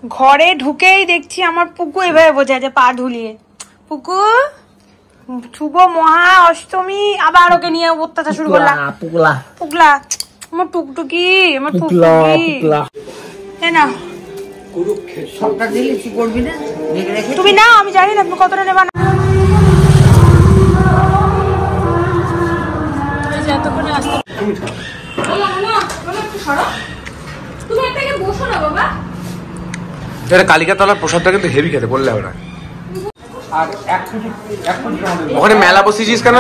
ঘরে ঢুকেই দেখছি আমার পুকু এভাবে বোঝা যায় পা ঢুলিয়ে। পুকু শুভ মহা অষ্টমী, আবার ওকে নিয়ে অত্যাচার শুরু করলাম। পুকলা পুকলা আমার টুকটুকি, আমার টুকটুকি। না তুমি না, আমি জানি না তুমি কতটা নেবা না। এতক্ষণে আসতে কালিকাতলার প্রসাদটা কিন্তু হেভি খেতে বললে ওরা। ওখানে মেলা বসেছিস কেন?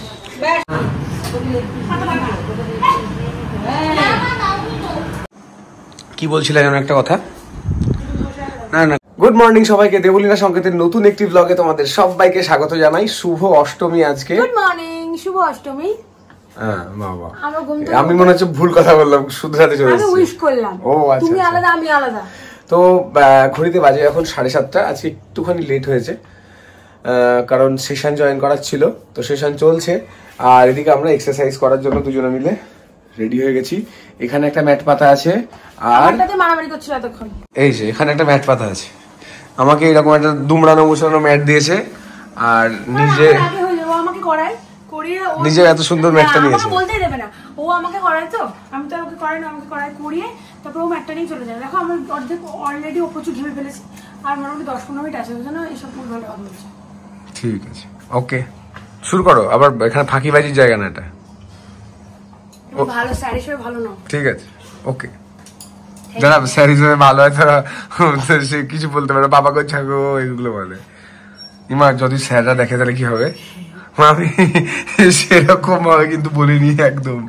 কি বলছিলাম এমন একটা কথা? না না, গুড মর্নিং সবাইকে, দেবলীনা সংকেতের নতুন একটি ব্লগে তোমাদের সবাইকে স্বাগত জানাই। শুভ অষ্টমী আজকে। গুড মর্নিং, শুভ অষ্টমী। হ্যাঁ বাবা, আমি মনে হচ্ছে ভুল কথা বললাম, শুধরাতে চলে এসেছি। আমি উইশ করলাম। ও আচ্ছা, তুমি আলাদা আমি আলাদা। তো ঘড়িতে বাজে এখন 7:30। আজকে একটুখানি লেট হয়েছে কারণ সেশন জয়েন করার ছিল, তো সেশন চলছে। আর এদিকে আমরা এক্সারসাইজ করার জন্য দুজনে মিলে রেডি হয়ে গেছি। এখানে একটা ম্যাট পাতা আছে, আর মারামারি করছিল এতক্ষণ। এই যে এখানে একটা ম্যাট পাতা আছে, আমাকে এরকম একটা দুমড়ানো মুছড়ানো ম্যাট দিয়েছে। আর নিজে আমাকে করায় করিয়ে নিজে এত সুন্দর ম্যাটটা নিয়েছে, বলতেই দেবে না। ও আমাকে করায়, তো আমি তো ওকে করাই না, আমাকে করায় করিয়ে তারপর ও ম্যাটটা নিয়ে চলে যায়। দেখো আমার অর্ধেক অলরেডি ও প্রচুর ঘেমে ফেলেছি, আর মোটামুটি 10-15 মিনিট আছে, ওই জন্য এইসব ভুল ভালো কথা বলছে। ঠিক আছে, ওকে শুরু করো। আবার এখানে ফাঁকিবাজির জায়গা না এটা। ভালো স্যার হিসেবে ভালো না। ঠিক আছে, ওকে। যারা স্যার হিসেবে ভালো হয় তারা সে কিছু বলতে পারে, বাবা গো ছাগো এগুলো বলে। ইমা যদি স্যাররা দেখে তাহলে কি হবে? আমি সেরকম ভাবে কিন্তু বলিনি একদম।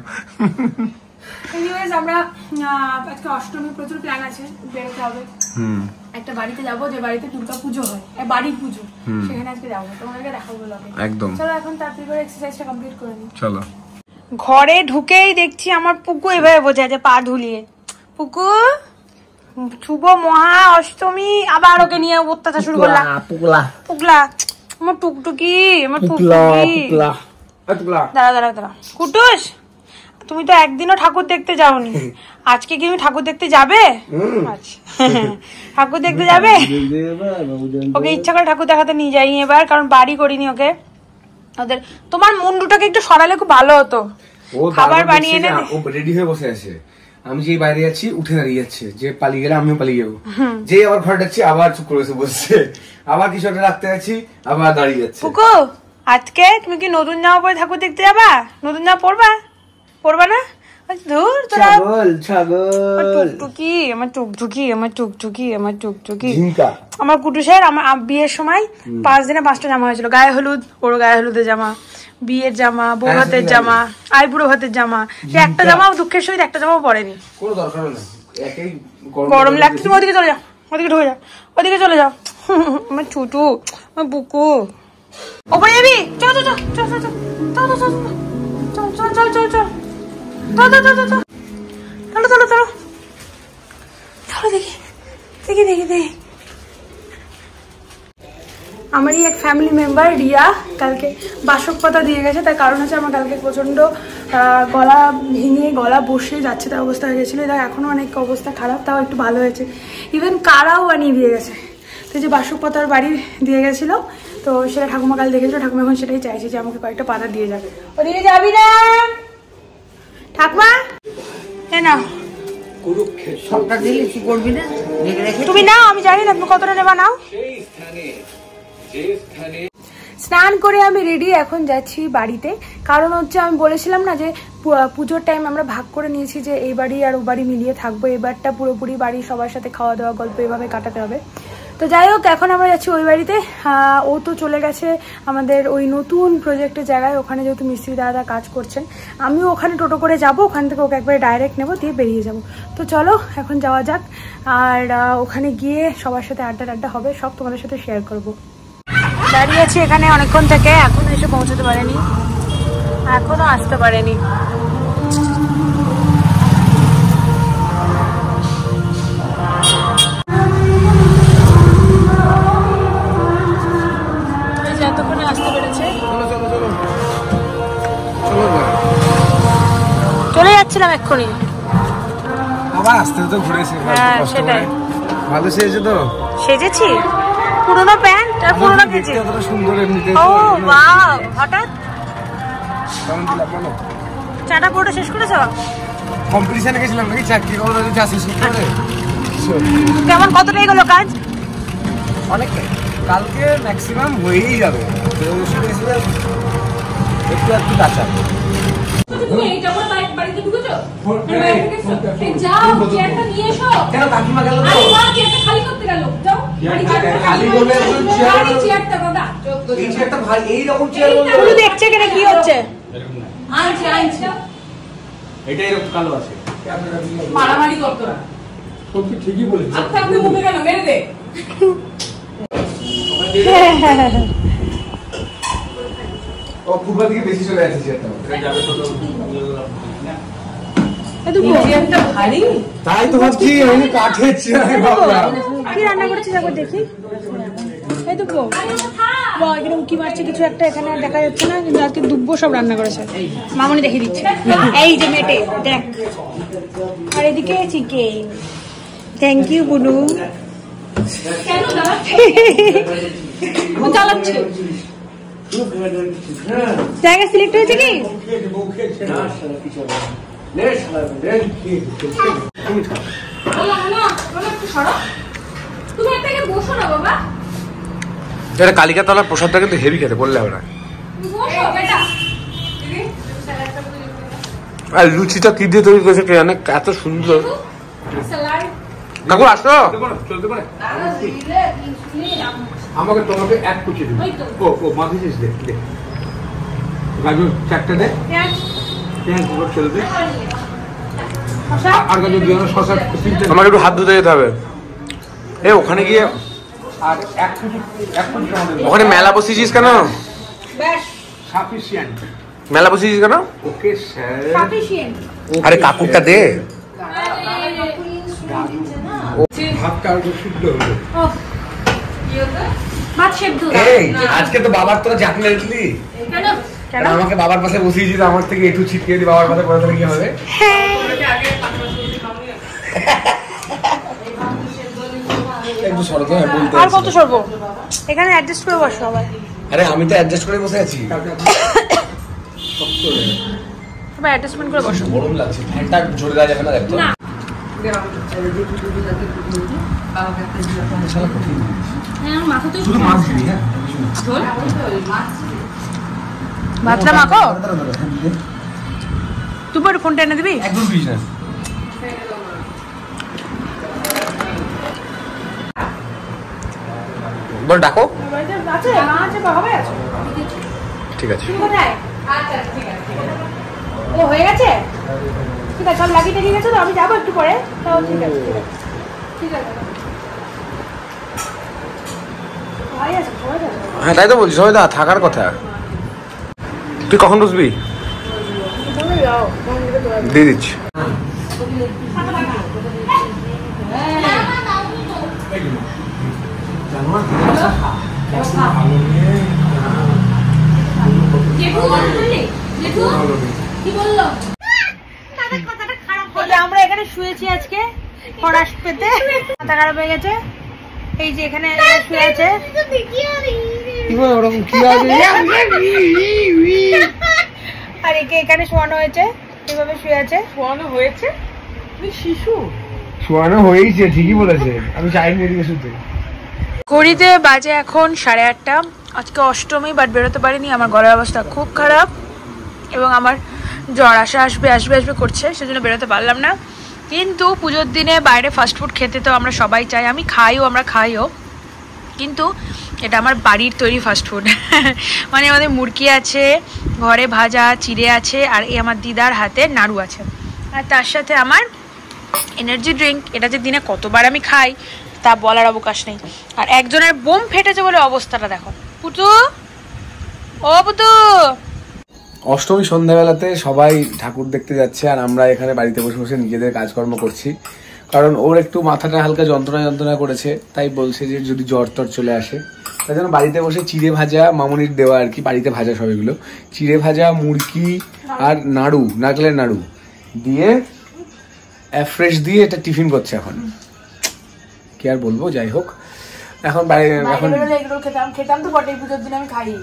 আমরা আজকে অষ্টমী, প্রচুর প্ল্যান আছে, বেরোতে হবে। একটা বাড়িতে যাবো, যে বাড়িতে দুর্গা পুজো হয়, বাড়ির পুজো, সেখানে আজকে যাবো, তোমাদেরকে দেখাবো একদম। চলো এখন তাড়াতাড়ি করে এক্সারসাইজটা কমপ্লিট করে নিই। চলো। ঘরে ঢুকেই দেখছি আমার পুকু এভাবে বোঝা যায় পা ঢুলিয়ে। পুকু শুভ মহা অষ্টমী, আবার ওকে নিয়ে অত্যাচার শুরু করলাম। পুকলা পুকলা আমার টুকটুকি, আমার টুকটুকি। দাঁড়া দাঁড়া দাঁড়া, কুটুস তুমি তো একদিনও ঠাকুর দেখতে যাওনি, আজকে কি তুমি ঠাকুর দেখতে যাবে? আচ্ছা ঠাকুর দেখতে যাবে? ওকে ইচ্ছা করে ঠাকুর দেখাতে নিয়ে যাই এবার, কারণ বাড়ি করিনি ওকে। ওদের তোমার মুন্ডুটাকে একটু সরালে খুব ভালো হতো। খাবার বানিয়ে এনে ও রেডি হয়ে বসে আছে, আমি যেই বাইরে যাচ্ছি উঠে দাঁড়িয়ে যাচ্ছে, যে পালিয়ে গেলে আমিও পালিয়ে যাবো। যেই আবার ঘরে যাচ্ছি আবার চুপ করে বসছে, আবার কিছু একটা রাখতে যাচ্ছি আবার দাঁড়িয়ে যাচ্ছে। পুকু আজকে তুমি কি নতুন জামা পরে ঠাকুর দেখতে যাবা? নতুন জামা পরবা? পরবা না? ছাগল ছাগল টুকটুকি, আমার টুকটুকি, আমার টুকটুকি, আমার টুকটুকি। আমার কুটুসের আমার বিয়ের সময় 5 দিনে 5টা জামা হয়েছিল। গায়ে হলুদ, ওর গায়ে হলুদের জামা, বিয়ের জামা, বউ ভাতের জামা, আইবুড়ো ভাতের জামা। একটা জামাও দুঃখের সহিত একটা জামাও পরেনি। কোনো দরকার নেই, গরম লাগছে। তুমি ওদিকে চলে যাও, ওদিকে ঢুকে যাও, ওদিকে চলে যাও। আমার ছুটু, আমার বুকু। ওপরে যাবি? চল চল চল চল চল চল চল চল চল চল চল। আমারই এক ফ্যামিলি মেম্বার রিয়া কালকে বাসক পাতা দিয়ে গেছে। তার কারণ হচ্ছে আমার কালকে প্রচন্ড গলা ভেঙে গলা বসে যাচ্ছে, তার অবস্থা হয়ে গেছিলো। এটা এখনো অনেক অবস্থা খারাপ, তাও একটু ভালো হয়েছে। ইভেন কারাও বানিয়ে দিয়ে গেছে। তো যে বাসক পাতার বাড়ি দিয়ে গেছিলো, তো সেটা ঠাকুমা কাল দেখেছিলো। ঠাকুমা এখন সেটাই চাইছে যে আমাকে কয়েকটা পাতা দিয়ে যাবে। ওদিকে যাবি না ঠাকুমা? না তুমি না, আমি জানি না তুমি কতটা নেবা নাও। স্নান করে আমি রেডি, এখন যাচ্ছি বাড়িতে। কারণ হচ্ছে আমি বলেছিলাম না যে পুজোর টাইম আমরা ভাগ করে নিয়েছি যে এই বাড়ি আর ও বাড়ি মিলিয়ে থাকবো। এবারটা পুরোপুরি বাড়ি সবার সাথে খাওয়া দাওয়া গল্প এভাবে কাটাতে হবে। তো যাই হোক, এখন আমরা যাচ্ছি ওই বাড়িতে। ও তো চলে গেছে আমাদের ওই নতুন প্রজেক্টের জায়গায়, ওখানে যেহেতু মিস্ত্রি দাদা কাজ করছেন। আমিও ওখানে টোটো করে যাব, ওখান থেকে ওকে একবারে ডাইরেক্ট নেবো, দিয়ে বেরিয়ে যাব। তো চলো এখন যাওয়া যাক। আর ওখানে গিয়ে সবার সাথে আড্ডা হবে, সব তোমাদের সাথে শেয়ার করবো। দাঁড়িয়ে আছি এখানে অনেকক্ষণ থেকে, এখনো এসে পৌঁছতে পারেনি, এখনো আসতে পারেনি। এতক্ষণে আসতে পেরেছে। চলে যাচ্ছিলাম এক্ষুনি, আবার আসতে তো ঘুরেছে। হ্যাঁ সেটাই। ভালো সেজেছে তো? সেজেছি, পুরোনো প্যান্ট আর পুরোনো গেঞ্জি। কতটা সুন্দর এমনিতে। ও ওয়াও, হঠাৎ কেমন দিলাম বলো? চাটা পুরোটা শেষ করেছো? কম্পিটিশনে গেছিলাম নাকি চাকরি করবো, চা শেষ করে। কেমন কতটা এগোলো কাজ? অনেকটাই, কালকে ম্যাক্সিমাম হয়েই যাবে, একটু একটু কাঁচা। দেখছে কেন কি হচ্ছে? এটা এরকম কালো আছে, মারামারি করতো না। সত্যি ঠিকই বলেছি। আচ্ছা আপনি মুখে কেন মেরে দে। ও পূর্ব দিকে বেশি চলে আসছে চেয়ারটা। চেয়ারটা ভারী। তাই তো ভাবছি আমি কাঠের চেয়ারে বাবা। কি রান্না করেছিস একবার দেখি। এই তো এখানে উঁকি মারছে কিছু একটা, এখানে দেখা যাচ্ছে না, কিন্তু আজকে দুব্বো সব রান্না করেছে। মামনি দেখিয়ে দিচ্ছে, এই যে মেটে দেখ। আর এদিকে চিকেন। থ্যাংক ইউ বুনু। কেন চালাচ্ছে জায়গা সিলেক্ট হয়েছে কি? কালিকাতলার প্রসাদটা কিন্তু হেভি খেতে, বললে হবে না। আর লুচিটা কি দিয়ে তৈরি করেছে কে জানে, এত সুন্দর। কাকু আসো, আমাকে তোমাকে এক কুচি দিন। ও মাখিস দে, গাজর চারটে দে, ছেড়ে দে, আর গাজর দিয়ে শসা। আমাকে একটু হাত ধুতে যেতে হবে। এ ওখানে গিয়ে ওখানে মেলা বসিয়েছিস কেন? মেলা বসিয়েছিস কেন? আরে কাকুরটা দে। আজকে তো বাবার তোরা চাকরি দিলি, আমাকে বাবার পাশে বসিয়েছিস, আমার থেকে একটু ছিটকে দি বাবার পাশে পড়ে, কি হবে? আর কত সরব, এখানে অ্যাডজাস্ট করে বসো সবাই। আরে আমি তো অ্যাডজাস্ট করে বসে আছি, সবাই অ্যাডজাস্টমেন্ট করে বসো। গরম লাগছে, ফ্যানটা জোরে দেওয়া যাবে না, দেখতো না শুধু মাছ দিবি। হ্যাঁ ভাতটা মাখো, তুই পরে ফোনটা এনে দিবি। একদম দিস না, বল ডাকো। ঠিক আছে, ও হয়ে গেছে, ঠিক আছে, সব লাগিয়ে টেকে গেছে তো, আমি যাবো একটু পরে। তাও ঠিক আছে, ঠিক আছে। হ্যাঁ তাই তো বলছি, সবাই তো থাকার কথা। তুই কখন বসবি? দিয়ে দিচ্ছি। আমরা এখানে শুয়েছি আজকে ফরাস পেতে, মাথা খারাপ হয়ে গেছে। এই যে এখানে শুয়ে আছে, আর একে এখানে শোয়ানো হয়েছে, এইভাবে শুয়ে আছে। শোয়ানো হয়েছে? তুই শিশু? শোয়ানো হয়েছে, ঠিকই বলেছে, আমি চাইনি এদিকে শুতে। ঘড়িতে বাজে এখন 8:30। আজকে অষ্টমী, বাট বেরোতে পারিনি, আমার গলার অবস্থা খুব খারাপ এবং আমার জ্বর আসবে করছে, সেজন্য বেরোতে পারলাম না। কিন্তু পুজোর দিনে বাইরে ফাস্টফুড খেতে তো আমরা সবাই চাই, আমি খাইও, আমরা খাইও, কিন্তু এটা আমার বাড়ির তৈরি ফাস্টফুড। মানে আমাদের মুরগি আছে, ঘরে ভাজা চিড়ে আছে, আর এই আমার দিদার হাতে নাড়ু আছে, আর তার সাথে আমার এনার্জি ড্রিঙ্ক। এটা যে দিনে কতবার আমি খাই তা বলার অবকাশ নেই। আর একজনের বোম ফেটেছে বলে অবস্থাটা দেখো। পুতু, ও পুতু। অষ্টমী সন্ধ্যাবেলাতে সবাই ঠাকুর দেখতে যাচ্ছে, আর আমরা এখানে বাড়িতে বসে বসে নিজেদের কাজকর্ম করছি। কারণ ওর একটু মাথাটা হালকা যন্ত্রণা করেছে, তাই বলছে যে যদি জ্বর টর চলে আসে, তাই জন্য বাড়িতে বসে চিড়ে ভাজা, মামুনির দেওয়া আর কি, বাড়িতে ভাজা সব এগুলো, চিড়ে ভাজা, মুরগি আর নাড়ু, নারকেলের নাড়ু দিয়ে ফ্রেশ দিয়ে এটা টিফিন করছে এখন। কি আর বলবো, যাই হোক এখন বাইরে এখন এগরোল খেতাম তো বটেই, পুজোর দিন আমি খাই।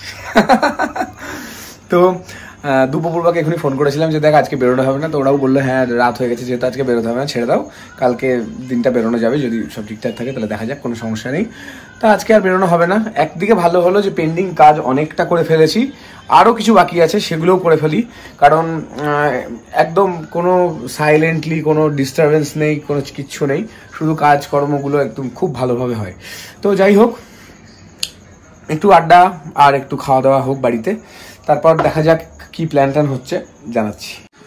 তো দুপুরবাকে এখনই ফোন করেছিলাম যে দেখ আজকে বেরোনো হবে না, তো ওরাও বললো হ্যাঁ রাত হয়ে গেছে, যেহেতু আজকে বেরোতে হবে না, ছেড়ে দাও, কালকে দিনটা বেরোনো যাবে, যদি সব ঠিকঠাক থাকে তাহলে দেখা যাক, কোনো সমস্যা নেই। তা আজকে আর বেরোনো হবে না। একদিকে ভালো হলো যে পেন্ডিং কাজ অনেকটা করে ফেলেছি, আরও কিছু বাকি আছে সেগুলোও করে ফেলি, কারণ একদম কোনো সাইলেন্টলি কোনো ডিস্টারবেন্স নেই, কোনো কিচ্ছু নেই, শুধু কাজকর্মগুলো একদম খুব ভালোভাবে হয়। তো যাই হোক, একটু আড্ডা আর একটু খাওয়া দাওয়া হোক বাড়িতে, তারপর দেখা যাক কি প্ল্যান ট্যান হচ্ছে, জানাচ্ছি।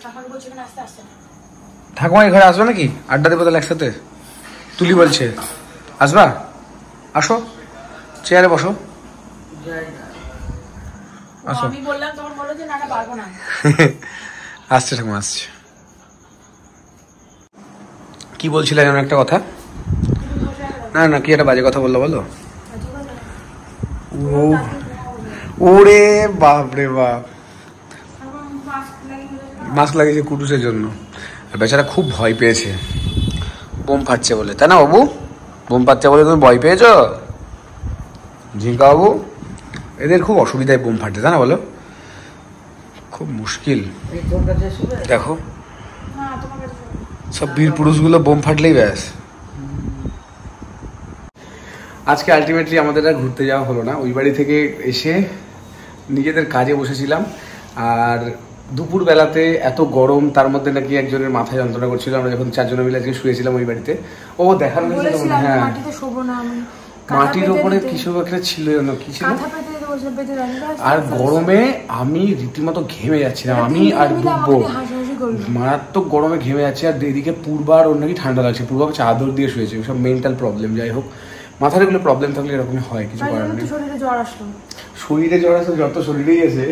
ঠাকুমা এই ঘরে আসবে নাকি? আড্ডা দেবো তাহলে একসাথে। তুলি বলছে আসবা, আসো চেয়ারে বসো, আসো। আমি বললাম তখন বলো যে না পারবো না। আসছে ঠাকুমা আসছে। কি বলছিলে যেন একটা কথা? না না, কি একটা বাজে কথা বললো বলো। ওরে বাপ রে বাপ, মাস্ক লাগিয়েছে কুটুসের জন্য, আর বেচারা খুব ভয় পেয়েছে বোম ফাটছে বলে, তাই না বাবু? বোম ফাটছে বলে তুমি ভয় পেয়েছো ঝিঙ্কা বাবু? এদের খুব অসুবিধায় বোম ফাটে, তাই না বলো? খুব মুশকিল। দেখো সব বীর পুরুষগুলো বোম ফাটলেই ব্যাস। আজকে আলটিমেটলি আমাদের আর ঘুরতে যাওয়া হলো না, ওই বাড়ি থেকে এসে নিজেদের কাজে বসেছিলাম। আর দুপুর বেলাতে এত গরম, তার মধ্যে নাকি একজনের মাথায় যন্ত্রণা করছিল, আমরা যখন 4 জন মিলে আজকে শুয়েছিলাম ওই বাড়িতে, ও দেখানো হয়েছিল। হ্যাঁ, মাটির ওপরে কিছু একটা ছিল, কি ছিল, আর গরমে আমি রীতিমতো ঘেমে যাচ্ছিলাম, আমি আর ডুববো, মারাত্মক গরমে ঘেমে যাচ্ছে। আর এদিকে পূর্বার ওর নাকি ঠান্ডা লাগছে, পূর্বা চাদর দিয়ে শুয়েছে, সব মেন্টাল প্রবলেম। যাই হোক, মাথার এগুলো প্রবলেম থাকলে এরকমই হয়, কিছু করার নেই। শরীরে জ্বর আসলো, যত শরীরেই আছে।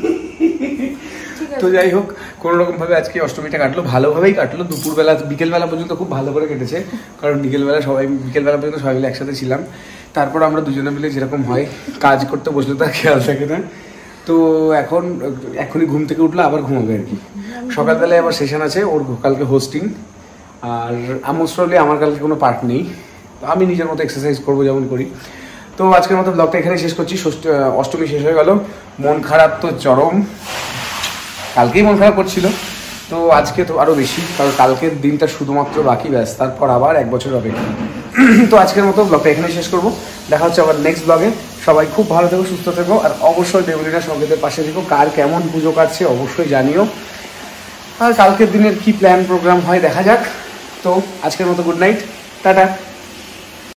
তো যাই হোক, কোনো রকম ভাবে আজকে অষ্টমীটা কাটলো, ভালোভাবেই কাটলো। দুপুরবেলা বিকেলবেলা পর্যন্ত খুব ভালো করে কেটেছে, কারণ বিকেলবেলা পর্যন্ত সবাই মিলে একসাথে ছিলাম। তারপর আমরা দুজনে মিলে যেরকম হয় কাজ করতে বসলে তার খেয়াল থাকে না। তো এখনই ঘুম থেকে উঠলো, আবার ঘুমাবে আর কি। সকালবেলায় আবার সেশন আছে ওর, কালকে হোস্টিং। আর মোস্ট প্রবলি আমার কালকে কোনো পার্ট নেই, আমি নিজের মতো এক্সারসাইজ করবো যেমন করি। তো আজকের মতো ব্লগটা এখানে শেষ করছি। অষ্টমী শেষ হয়ে গেল, মন খারাপ তো চরম, কালকেই মন খারাপ করছিল, তো আজকে তো আরও বেশি, কারণ কালকের দিনটা শুধুমাত্র বাকি, ব্যাস তারপর আবার 1 বছর অপেক্ষা। তো আজকের মতো ব্লগটা এখানে শেষ করবো, দেখা হচ্ছে আবার নেক্সট ব্লগে। সবাই খুব ভালো থেকো, সুস্থ থেকো, আর অবশ্যই দেবলীনা সংকেতের পাশে থেকো। কার কেমন পুজো কাটছে অবশ্যই জানিও, আর কালকের দিনের কি প্ল্যান প্রোগ্রাম হয় দেখা যাক। তো আজকের মতো গুড নাইট, টাটা।